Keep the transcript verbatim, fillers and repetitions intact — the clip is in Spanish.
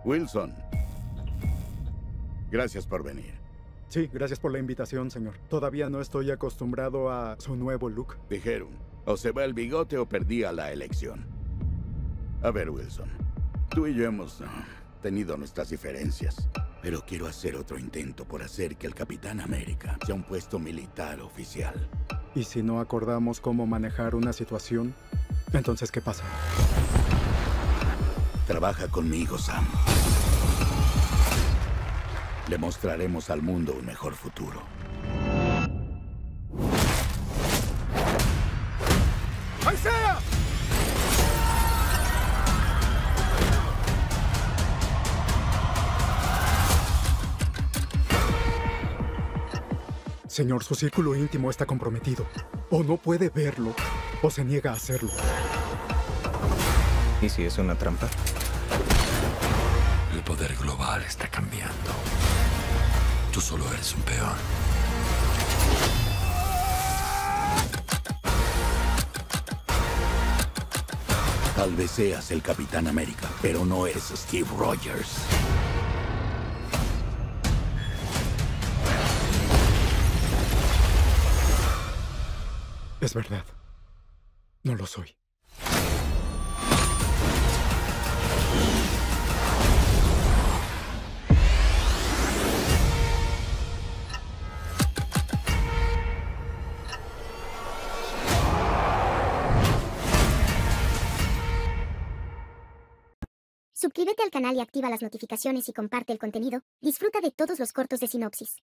Wilson. Gracias por venir. Sí, gracias por la invitación, señor. Todavía no estoy acostumbrado a su nuevo look. Dijeron, o se va el bigote o perdía la elección. A ver, Wilson. Tú y yo hemos uh, tenido nuestras diferencias. Pero quiero hacer otro intento por hacer que el Capitán América sea un puesto militar oficial. ¿Y si no acordamos cómo manejar una situación? Entonces, ¿qué pasa? Trabaja conmigo, Sam. Le mostraremos al mundo un mejor futuro. ¡Ahí sea! Señor, su círculo íntimo está comprometido. O no puede verlo, o se niega a hacerlo. ¿Y si es una trampa? El poder global está cambiando. Tú solo eres un peón. Tal vez seas el Capitán América, pero no eres Steve Rogers. Es verdad. No lo soy. Suscríbete al canal y activa las notificaciones y comparte el contenido. Disfruta de todos los cortos de Sinopsis.